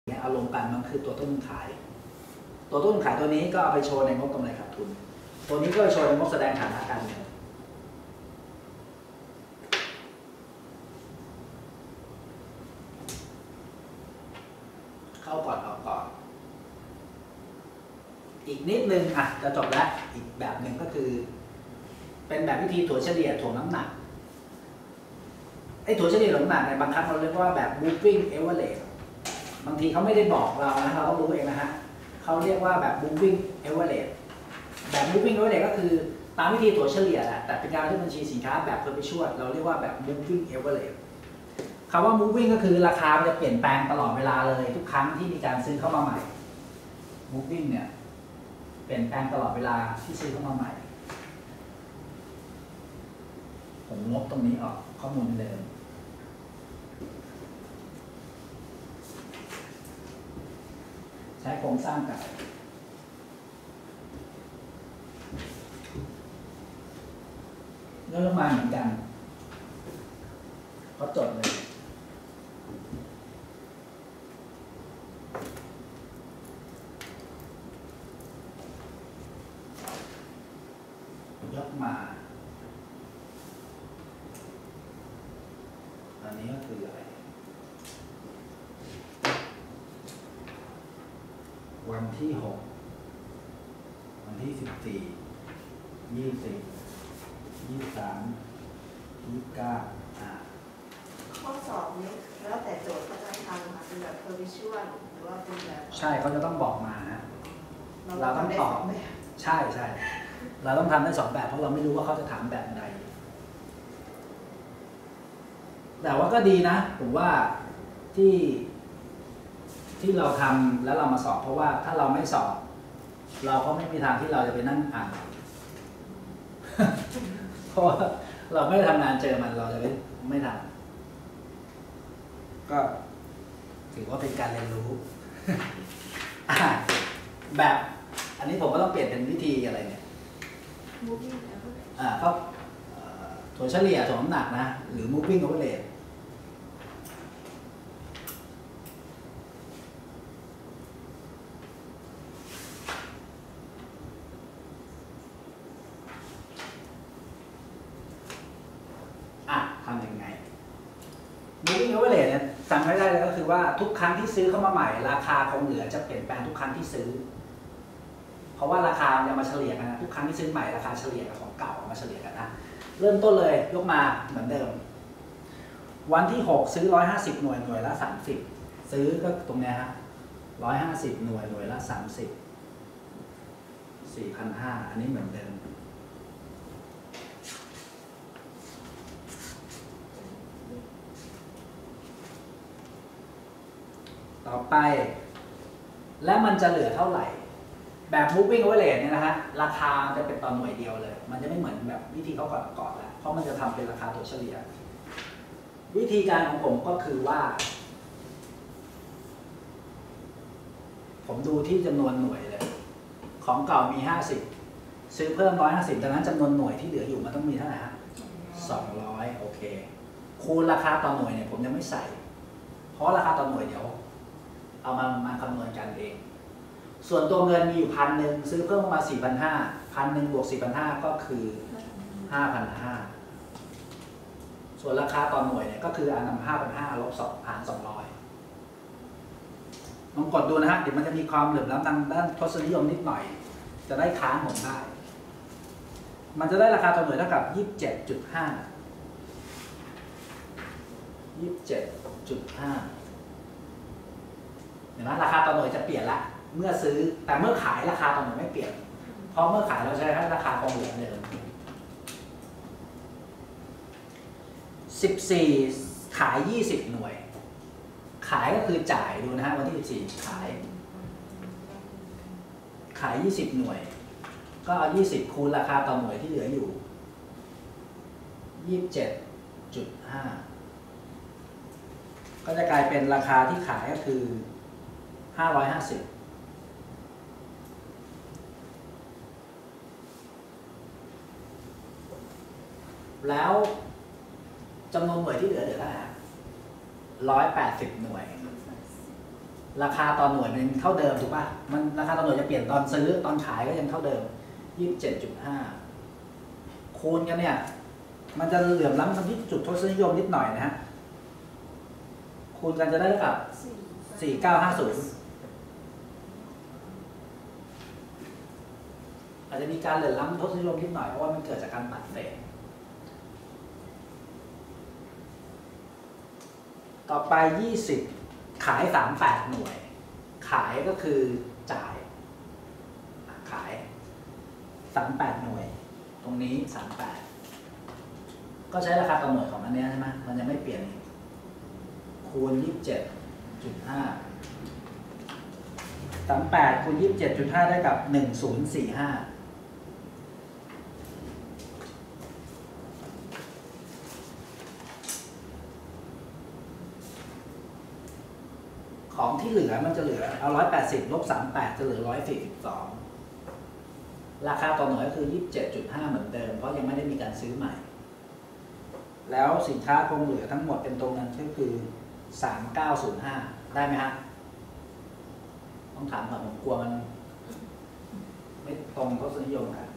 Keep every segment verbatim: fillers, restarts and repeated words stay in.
เอาลงกันมันคือตัวต้นทุนขายตัวต้นทุนขายตัวนี้ก็เอาไปโชว์ในงบกำไรขาดทุนตัวนี้ก็ไปโชว์ในงบแสดงฐานะการเงินเข้าก่อนออกก่อนอีกนิดนึงอ่ะจะจบแล้วอีกแบบหนึ่งก็คือเป็นแบบวิธีถั่วเฉลี่ยถ่วงน้ำหนักไอ้ถั่วเฉลี่ยถ่วงน้ำหนักในบางครั้งเราเรียกว่าแบบ moving average บางทีเขาไม่ได้บอกเรานะเราต้องรู้เองนะฮะเขาเรียกว่าแบบ moving average แบบ moving average ก็คือตามวิธีถั่วเฉลี่ยแหละแต่เป็นการที่บัญชีสินค้าแบบ perpetual เราเรียกว่าแบบ moving average คำว่า moving ก็คือราคาจะเปลี่ยนแปลงตลอดเวลาเลยทุกครั้งที่มีการซื้อเข้ามาใหม่ moving เนี่ยเปลี่ยนแปลงตลอดเวลาที่ซื้อเข้ามาใหม่ผมลบตรงนี้ออกข้อมูลเดิมใช้โครงสร้างกับเรื่องมาเหมือนกันก็จดเลยยกมาอันนี้ก็คืออะไรวันที่หกวันที่สิบสี่ยี่สิบยี่สิบสามยี่สิบเก้าอ่าข้อสอบนี้แล้วแต่โจทย์เขาจะทำค่ะเป็นแบบ perpetual หรือว่าเป็นแบบใช่เขาจะต้องบอกมาฮะเราต้องตอบใช่ใช่เราต้องทำได้สองแบบเพราะเราไม่รู้ว่าเขาจะถามแบบใดแต่ว่าก็ดีนะผมว่าที่ที่เราทำแล้วเรามาสอบเพราะว่าถ้าเราไม่สอบเราก็ไม่มีทางที่เราจะไปนั่งอ่าน เพราะว่าเราไม่ได้ทำงานเจอมันเราจะไม่ไม่ทำก็ถือว่าเป็นการเรียนรู้ แบบอันนี้ผมก็ต้องเปลี่ยนเป็นวิธีอะไรเนี่ยอ่าเขาถั่วเฉลี่ยถ่วงน้ำหนักนะหรือ moving averageทำยังไง moving average เนี่ยจำไม่ได้เลยก็คือว่าทุกครั้งที่ซื้อเข้ามาใหม่ราคาคงเหลือจะเปลี่ยนแปลงทุกครั้งที่ซื้อเพราะว่าราคาจะมาเฉลี่ยกันนะทุกครั้งที่ซื้อใหม่ราคาเฉลี่ยกับของเก่ามาเฉลี่ยกันนะเริ่มต้นเลยยกมาเหมือนเดิมวันที่หกซื้อหนึ่งร้อยห้าสิบหน่วยหน่วยละสามสิบซื้อก็ตรงนี้ฮะหนึ่งร้อยห้าสิบหน่วยหน่วยละสามสิบ สี่พันห้าร้อยอันนี้เหมือนเดิมต่อไปและมันจะเหลือเท่าไหร่แบบ moving average เนี่ยนะฮะราคาจะเป็นต่อหน่วยเดียวเลยมันจะไม่เหมือนแบบวิธีเขาก่อนก่อนแล้วเพราะมันจะทำเป็นราคาตัวเฉลี่ยวิธีการของผมก็คือว่าผมดูที่จำนวนหน่วยเลยของเก่ามีห้าสิบซื้อเพิ่มหนึ่งร้อยห้าสิบดังนั้นจำนวนหน่วยที่เหลืออยู่มันต้องมีเท่าไหร่ฮะสองร้อยโอเคคูณราคาต่อหน่วยเนี่ยผมยังไม่ใส่เพราะราคาต่อหน่วยเดี๋ยวเอามามาคำนวณกันเองส่วนตัวเงินมีอยู่พันหนึ่งซื้อเพิ่มมาสี่พันห้าพันหนึ่งบวกสี่พันห้าก็คือห้าพันห้าส่วนราคาต่อหน่วยเนี่ยก็คืออันนำห้าพันห้าลบสองหารสองร้อยลองกดดูนะฮะเดี๋ยวมันจะมีความเหลื่อมล้ำทางด้านทศนิยมนิดหน่อยจะได้ค้านผมได้มันจะได้ราคาต่อหน่วยเท่ากับยี่สิบเจ็ดจุดห้า ยี่สิบเจ็ดจุดห้าเห็นไหมราคาต่อหน่วยจะเปลี่ยนละเมื่อซื้อแต่เมื่อขายราคาต่อหน่วยไม่เปลี่ยนเพราะเมื่อขายเราใช้ราคาคงเหลือเดิมสิบสี่ขายยี่สิบหน่วยขายก็คือจ่ายดูนะฮะวันที่สิบสี่ขายขายยี่สิบหน่วยก็เอายี่สิบคูณราคาต่อหน่วยที่เหลืออยู่ ยี่สิบเจ็ดจุดห้า ก็จะกลายเป็นราคาที่ขายก็คือห้าร้อยห้าสิบแล้วจำนวนหน่วยที่เหลือเหลือเท่าไหร่ร้อยแปดสิบหน่วยราคาตอนหน่วยมันเท่าเดิมถูกป่ะมันราคาตอนหน่วยจะเปลี่ยนตอนซื้อตอนขายก็ยังเท่าเดิม ยี่สิบเจ็ดจุดห้า คูณกันเนี่ยมันจะเหลื่อมล้ำกันที่จุดทศนิยมนิดหน่อยนะฮะคูณกันจะได้เท่ากับสี่เก้าห้าศูนย์อาจจะมีการเหลื่อมล้ำทศนิยมนิดหน่อยเพราะว่ามันเกิดจากการตัดเศษต่อไปยี่สิบขายสามสิบแปดหน่วย ขายก็คือจ่ายขายสามสิบแปดหน่วย ตรงนี้สามสิบแปดก็ใช้ราคาต่อหน่วยของอันนี้ใช่ไหมมันยังไม่เปลี่ยนคูณ ยี่สิบเจ็ดจุดห้า สามสิบแปดคูณ ยี่สิบเจ็ดจุดห้า ได้กับหนึ่งพันสี่สิบห้าของที่เหลือมันจะเหลือเอาหนึ่งร้อยแปดสิบลบสามสิบแปดจะเหลือหนึ่งร้อยสี่สิบสองราคาต่อหน่วยก็คือ ยี่สิบเจ็ดจุดห้า เหมือนเดิมเพราะยังไม่ได้มีการซื้อใหม่แล้วสินค้าคงเหลือทั้งหมดเป็นตัวเงินก็คือสามพันเก้าร้อยห้าได้ไหมฮะต้องถามก่อนผมกลัวมันไม่ตรงทศนิยมกัน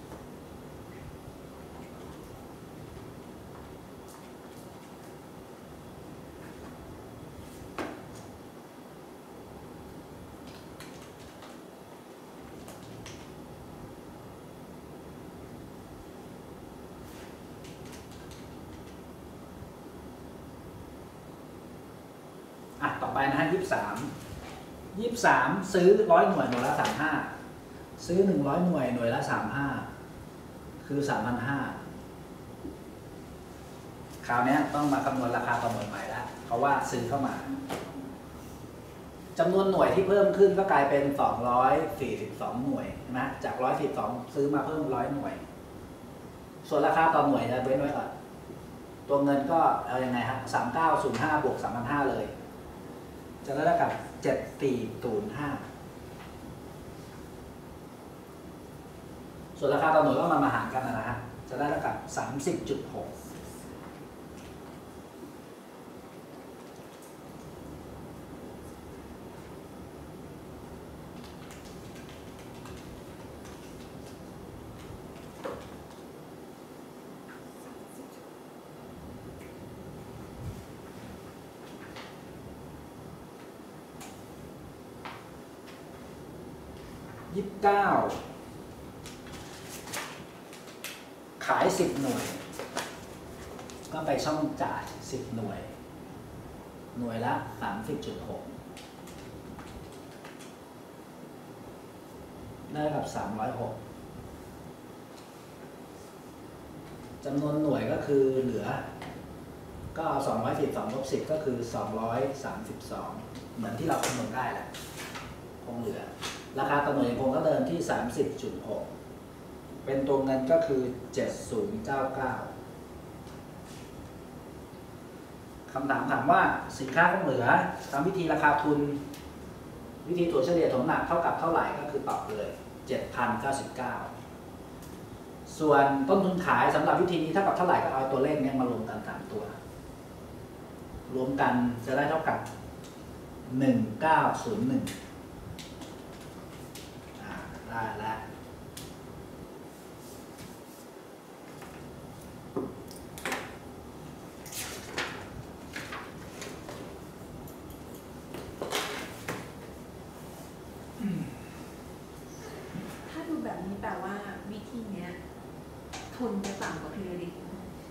อ่ะต่อไปนะฮะยี่สิบสามยี่สิบสามซื้อร้อยหน่วยหน่วยละสามห้าซื้อหนึ่งร้อยหน่วยหน่วยละสามห้าคือสามพันห้าคราวนี้ต้องมาคำนวณราคาต่อหน่วยใหม่แล้วเพราะว่าซื้อเข้ามาจำนวนหน่วยที่เพิ่มขึ้นก็กลายเป็นสองร้อยสี่สิบสองหน่วยใช่ไหมจากหนึ่งร้อยสี่สิบสองซื้อมาเพิ่มร้อยหน่วยส่วนราคาต่อหน่วยจะเว้นไว้ก่อนตัวเงินก็เอายังไงฮะสามพันเก้าร้อยห้าบวกสามพันห้าเลยจะได้เท่ากับเจ็ดพันสี่ร้อยห้าส่วนราคาต่อหน่วยก็มามาหารกันนะฮะจะได้เท่ากับ สามสิบจุดหก ยี่สิบเก้าขายสิบหน่วยก็ไปช่องจ่ายสิบหน่วยหน่วยละ สามสิบจุดหก ได้กับสามร้อยหกจำนวนหน่วยก็คือเหลือก็เอาสองร้อยสี่สิบสองลบสิบก็คือสองร้อยสามสิบสองเหมือนที่เราคำนวณได้แหละคงเหลือราคาต่อหน่วยคงก็เดิมที่ สามสิบจุดหก เป็นตัวเงินก็คือ เจ็ดพันเก้าสิบเก้า คำถามถามว่าสินค้าคงเหลือตามวิธีราคาทุนวิธีถั่วเฉลี่ยถั่วหนักเท่ากับเท่าไหร่ก็คือตอบเลย เจ็ดพันเก้าสิบเก้า ส่วนต้นทุนขายสำหรับวิธีนี้เท่ากับเท่าไหร่ก็เอาตัวเลขนี้มารวมกันสามตัวรวมกันจะได้เท่ากับหนึ่งพันเก้าร้อยหนึ่งได้แล้วถ้าดูแบบนี้แปลว่าวิธีเนี้ยทุนจะต่ำกว่าพีระดิก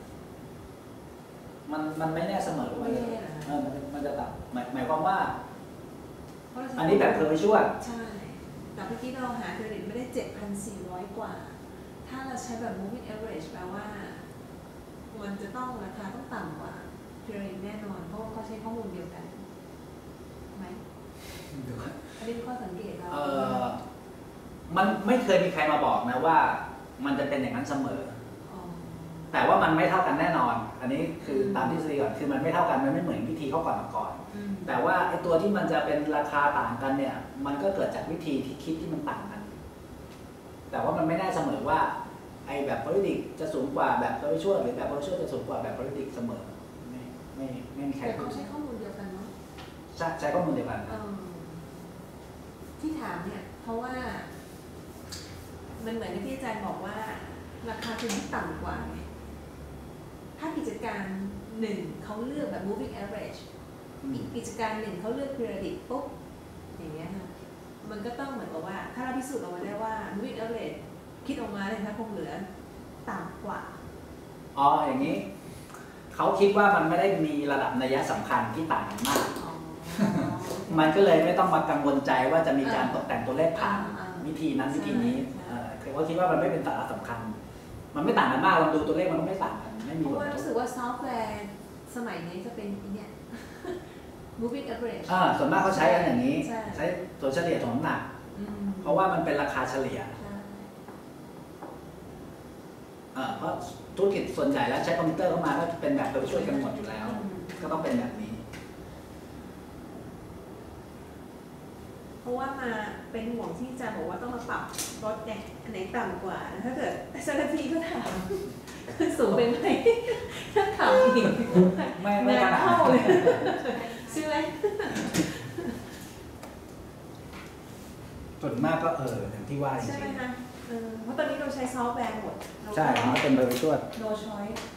มันมันไม่แน่เสมอว่ามันจะเออมันมันจะต่ำหมายหมายความว่าอันนี้แบบเพอร์ช่วยใช่แต่เมื่อกี้เราหาพีระดิกไม่ได้ เจ็ดพันสี่ร้อย กว่าถ้าเราใช้แบบ moving average แปลว่ามันจะต้องราคาต้องต่ำกว่าพีระดิกแน่นอนเพราะเขาใช้ข้อมูลเดียวกันไหมอันนี้เป็นข้อสังเกตเราเออมันไม่เคยมีใครมาบอกนะว่ามันจะเป็นอย่างนั้นเสมอแต่ว่ามันไม่เท่ากันแน่นอนอันนี้คือตามทฤษฎีก่อนคือมันไม่เท่ากันมันไม่เหมือนวิธีเข้าก่อนมาก่อนแต่ว่าไอ้ตัวที่มันจะเป็นราคาต่างกันเนี่ยมันก็เกิดจากวิธีที่คิดที่มันต่างกันแต่ว่ามันไม่ได้เสมอว่าไอ้แบบ periodic จะสูงกว่าแบบ perpetual หรือแบบ perpetual จะสูงกว่าแบบ periodic เสมอไม่ไม่ไม่มีใครแต่เขาใช้ข้อมูลเดียวกันเนาะใช้ใช้ข้อมูลเดียวกันเพราะว่า มันเหมือนที่อาจารย์บอกว่า ราคาทุนที่ต่ำกว่าไงถ้ากิจการหนึ่งเขาเลือกแบบ moving average อีกกิจการหนึ่งเขาเลือก periodic ปุ๊บอย่างเงี้ยค่ะมันก็ต้องเหมือนกับว่า ถ้าเราพิสูจน์ออกมาได้ว่า moving average คิดออกมาเลยถ้าคงเหลือต่ำกว่าอ๋ออย่างนี้เขาคิดว่ามันไม่ได้มีระดับนัยสำคัญที่ต่างกันมากมันก็เลยไม่ต้องมากังวลใจว่าจะมีการตกแต่งตัวเลขผ่านวิธีนั้นวิธีนี้คือว่าคิดว่ามันไม่เป็นสาระสำคัญมันไม่ต่างกันมากเราดูตัวเลขมันไม่ต่างกันไม่มีเพราะว่ารู้สึกว่าซอฟต์แวร์สมัยนี้จะเป็นเนี่ย moving average อ่าส่วนมากเขาใช้กันอย่างนี้ใช้ตัวเฉลี่ยของน้ำหนักเพราะว่ามันเป็นราคาเฉลี่ยเพราะธุรกิจส่วนใหญ่แล้วใช้คอมพิวเตอร์เข้ามาก็เป็นแบบไปช่วยกันหมดอยู่แล้วก็ต้องเป็นแบบนี้เพราะว่ามาเป็นห่วงที่จะบอกว่าต้องมาปรับลดเนี่ยอันไหนต่ำกว่าถ้าเกิดสักทีก็ถามสูงไปไหมถ้าถามอีกไม่ไม่ขนาดเลยใช่ไหมส่วนมากก็เอออย่างที่ว่าจริงใช่ไหมคะเพราะตอนนี้เราใช้ซอฟต์แวร์หมดใช่มันเป็น virtual no choice